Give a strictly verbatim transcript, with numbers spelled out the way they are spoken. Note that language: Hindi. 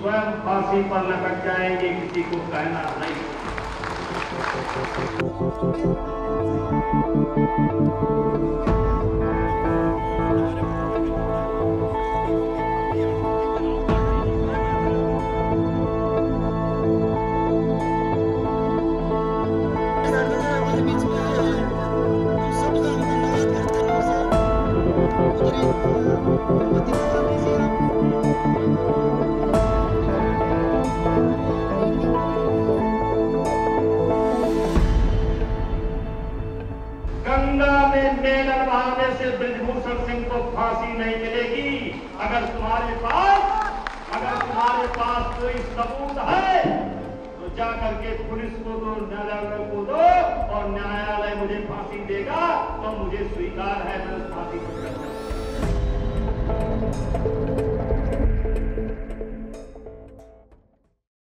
स्वयं फांसी पर लटक जाएंगे, किसी को कहना नहीं। गंगा में मेलन बहाने से बृजभूषण सिंह को फांसी नहीं मिलेगी। अगर तुम्हारे पास अगर तुम्हारे पास कोई सबूत है तो जा करके पुलिस को दो, न्यायालय को दो, और न्यायालय मुझे फांसी देगा तो मुझे स्वीकार है।